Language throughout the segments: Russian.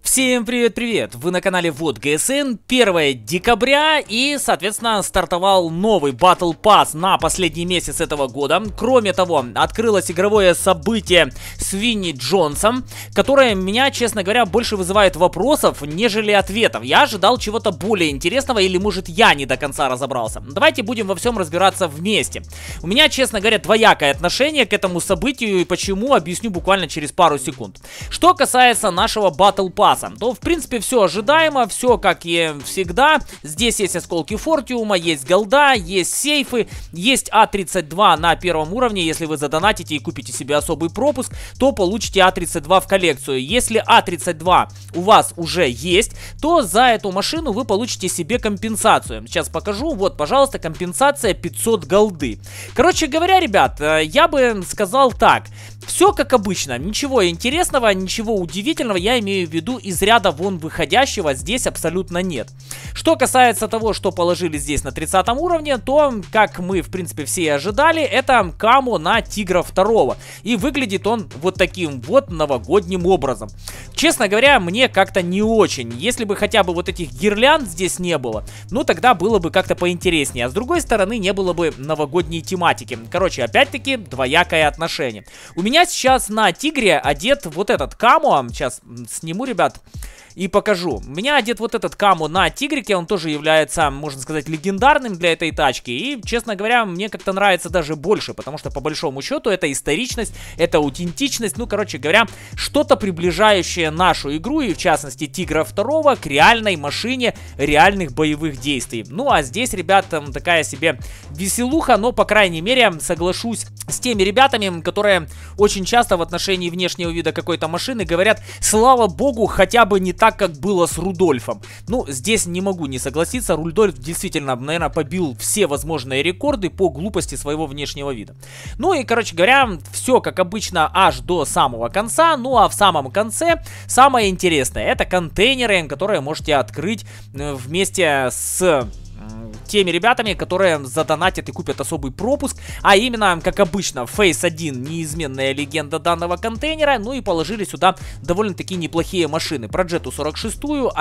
Всем привет-привет! Вы на канале Вот ГСН, 1 декабря и, соответственно, стартовал новый Battle Pass на последний месяц этого года. Кроме того, открылось игровое событие с Винни Джонсом, которое меня, честно говоря, больше вызывает вопросов, нежели ответов. Я ожидал чего-то более интересного или, может, я не до конца разобрался. Давайте будем во всем разбираться вместе. У меня, честно говоря, двоякое отношение к этому событию и почему, объясню буквально через пару секунд. Что касается нашего Battle Pass, то в принципе все ожидаемо, все как и всегда. Здесь есть осколки Фортиума, есть голда, есть сейфы, есть А32 на первом уровне. Если вы задонатите и купите себе особый пропуск, то получите А32 в коллекцию. Если А32 у вас уже есть, то за эту машину вы получите себе компенсацию. Сейчас покажу, вот, пожалуйста, компенсация 500 голды. Короче говоря, ребят, я бы сказал так. Все как обычно, ничего интересного, ничего удивительного, я имею в виду из ряда вон выходящего здесь абсолютно нет. Что касается того, что положили здесь на 30 уровне, то, как мы в принципе все и ожидали, это камо на Тигра 2. И выглядит он вот таким вот новогодним образом. Честно говоря, мне как-то не очень. Если бы хотя бы вот этих гирлянд здесь не было, ну тогда было бы как-то поинтереснее. А с другой стороны, не было бы новогодней тематики. Короче, опять-таки, двоякое отношение. У меня сейчас на Тигре одет вот этот камо. Сейчас сниму, ребят, и покажу. У меня одет вот этот камо на Тигрике. Он тоже является, можно сказать, легендарным для этой тачки. И, честно говоря, мне как-то нравится даже больше. Потому что, по большому счету, это историчность, это аутентичность. Ну, короче говоря, что-то приближающее нашу игру, и в частности Тигра 2, к реальной машине реальных боевых действий. Ну, а здесь, ребят, такая себе веселуха. Но, по крайней мере, соглашусь с теми ребятами, которые очень часто в отношении внешнего вида какой-то машины говорят: слава богу, хотя бы не так, как было с Рудольфом. Ну, здесь не могу не согласиться. Рудольф действительно, наверное, побил все возможные рекорды по глупости своего внешнего вида. Ну и, короче говоря, все как обычно аж до самого конца. Ну а в самом конце самое интересное — это контейнеры, которые можете открыть вместе с теми ребятами, которые задонатят и купят особый пропуск. А именно, как обычно, Phase 1 неизменная легенда данного контейнера. Ну и положили сюда довольно-таки неплохие машины. Progetto 46,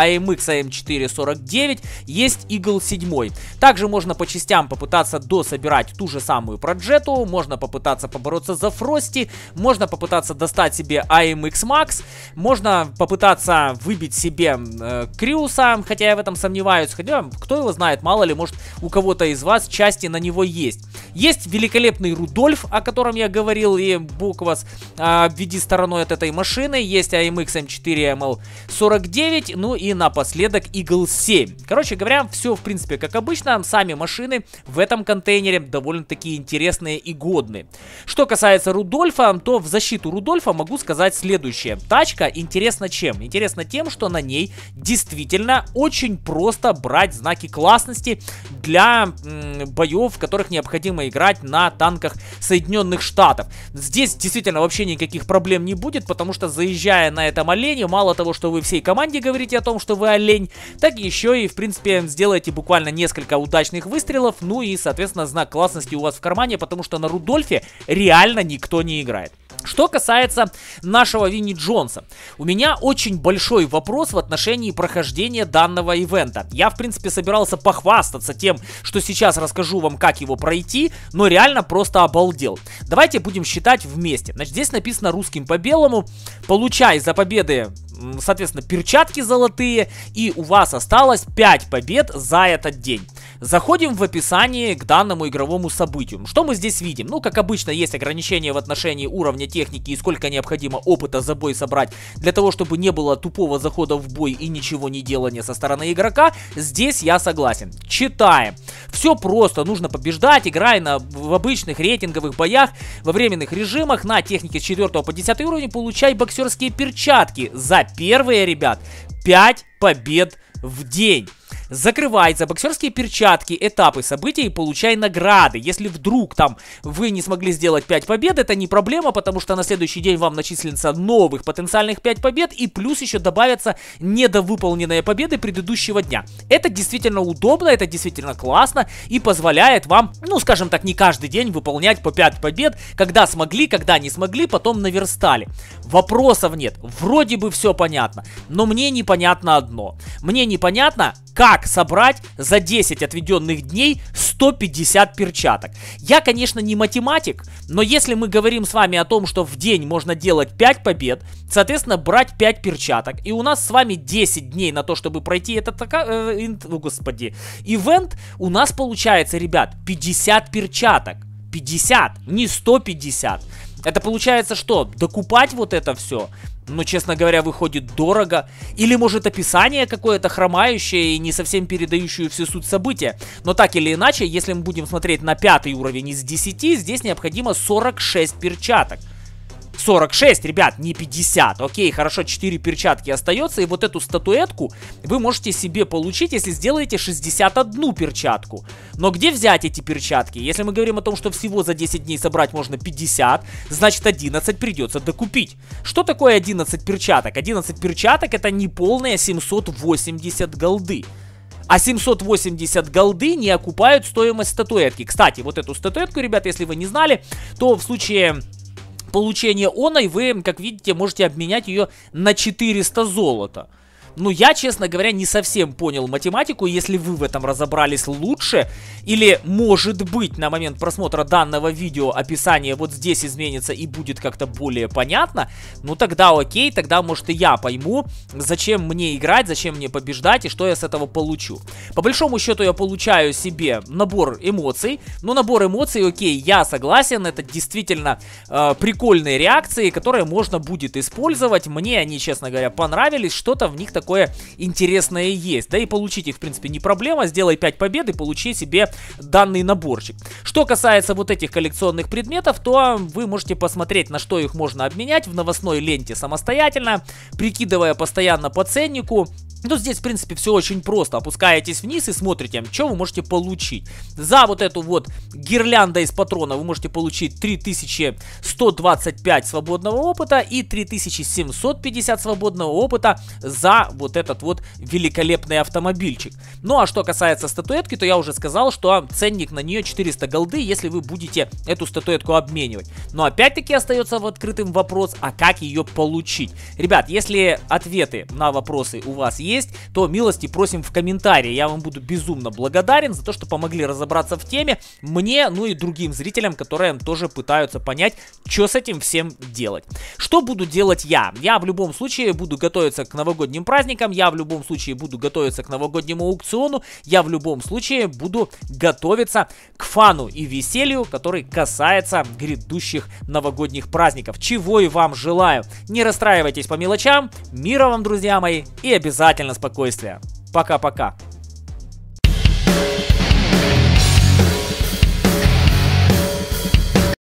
AMX AM4 49, есть Eagle 7. Также можно по частям попытаться дособирать ту же самую Progetto. Можно попытаться побороться за Frosty. Можно попытаться достать себе AMX Max. Можно попытаться выбить себе Криуса, хотя я в этом сомневаюсь. Хотя, кто его знает, мало ли, может, у кого-то из вас части на него есть. Есть великолепный Рудольф, о котором я говорил, и бог вас обведи стороной от этой машины. Есть AMX M4 ML49, ну и напоследок Eagle 7. Короче говоря, все в принципе как обычно. Сами машины в этом контейнере довольно-таки интересные и годные. Что касается Рудольфа, то в защиту Рудольфа могу сказать следующее. Тачка интересна чем? Интересна тем, что на ней действительно очень просто брать знаки классности для боев, в которых необходимо играть на танках Соединенных Штатов. Здесь действительно вообще никаких проблем не будет, потому что, заезжая на этом олене, мало того, что вы всей команде говорите о том, что вы олень, так еще и, в принципе, сделаете буквально несколько удачных выстрелов, ну и, соответственно, знак классности у вас в кармане, потому что на Рудольфе реально никто не играет. Что касается нашего Винни Джонса, у меня очень большой вопрос в отношении прохождения данного ивента. Я, в принципе, собирался похвастаться тем, что сейчас расскажу вам, как его пройти, но реально просто обалдел. Давайте будем считать вместе. Значит, здесь написано русским по белому: получай за победы, соответственно, перчатки золотые, и у вас осталось 5 побед за этот день. Заходим в описание к данному игровому событию. Что мы здесь видим? Ну, как обычно, есть ограничения в отношении уровня техники и сколько необходимо опыта за бой собрать для того, чтобы не было тупого захода в бой и ничего не делания со стороны игрока. Здесь я согласен. Читаем. Все просто. Нужно побеждать, играя в обычных рейтинговых боях во временных режимах на технике с 4 по 10 уровень. Получай боксерские перчатки за первые, ребят, 5 побед в день. Закрывай за боксерские перчатки этапы событий и получай награды. Если вдруг там вы не смогли сделать 5 побед, это не проблема, потому что на следующий день вам начислится новых потенциальных 5 побед и плюс еще добавятся недовыполненные победы предыдущего дня. Это действительно удобно, это действительно классно и позволяет вам, ну скажем так, не каждый день выполнять по 5 побед, когда смогли, когда не смогли, потом наверстали. Вопросов нет, вроде бы все понятно, но мне непонятно одно. Мне непонятно, как собрать за 10 отведенных дней 150 перчаток. Я, конечно, не математик, но если мы говорим с вами о том, что в день можно делать 5 побед, соответственно, брать 5 перчаток, и у нас с вами 10 дней на то, чтобы пройти этот ивент, у нас получается, ребят, 50 перчаток. 50, не 150. Это получается что? Докупать вот это все? Ну, честно говоря, выходит дорого. Или, может, описание какое-то хромающее и не совсем передающее всю суть события. Но так или иначе, если мы будем смотреть на 5-й уровень из 10, здесь необходимо 46 перчаток. 46, ребят, не 50. Окей, хорошо, 4 перчатки остается. И вот эту статуэтку вы можете себе получить, если сделаете 61 перчатку. Но где взять эти перчатки? Если мы говорим о том, что всего за 10 дней собрать можно 50, значит 11 придется докупить. Что такое 11 перчаток? 11 перчаток это не полные 780 голды. А 780 голды не окупают стоимость статуэтки. Кстати, вот эту статуэтку, ребят, если вы не знали, то в случае получения оной вы, как видите, можете обменять ее на 400 золота. Ну, я, честно говоря, не совсем понял математику. Если вы в этом разобрались лучше, или, может быть, на момент просмотра данного видео описание вот здесь изменится и будет как-то более понятно, ну, тогда окей, тогда, может, и я пойму, зачем мне играть, зачем мне побеждать и что я с этого получу. По большому счету, я получаю себе набор эмоций. Ну, набор эмоций, окей, я согласен, это действительно прикольные реакции, которые можно будет использовать. Мне они, честно говоря, понравились, что-то в них такое интересное есть. Да и получить их, в принципе, не проблема. Сделай 5 побед и получи себе данный наборчик. Что касается вот этих коллекционных предметов, то вы можете посмотреть, на что их можно обменять в новостной ленте самостоятельно, прикидывая постоянно по ценнику. Ну, здесь, в принципе, все очень просто. Опускаетесь вниз и смотрите, что вы можете получить. За вот эту вот гирлянда из патрона вы можете получить 3125 свободного опыта и 3750 свободного опыта за вот этот вот великолепный автомобильчик. Ну, а что касается статуэтки, то я уже сказал, что ценник на нее 400 голды, если вы будете эту статуэтку обменивать. Но опять-таки остается в открытым вопрос, а как ее получить? Ребят, если ответы на вопросы у вас есть, то милости просим в комментарии. Я вам буду безумно благодарен за то, что помогли разобраться в теме мне, ну и другим зрителям, которые тоже пытаются понять, что с этим всем делать. Что буду делать я? Я в любом случае буду готовиться к новогодним праздникам, я в любом случае буду готовиться к новогоднему аукциону, я в любом случае буду готовиться к фану и веселью, который касается грядущих новогодних праздников. Чего и вам желаю. Не расстраивайтесь по мелочам, мира вам, друзья мои, и обязательно спокойствия. Пока-пока.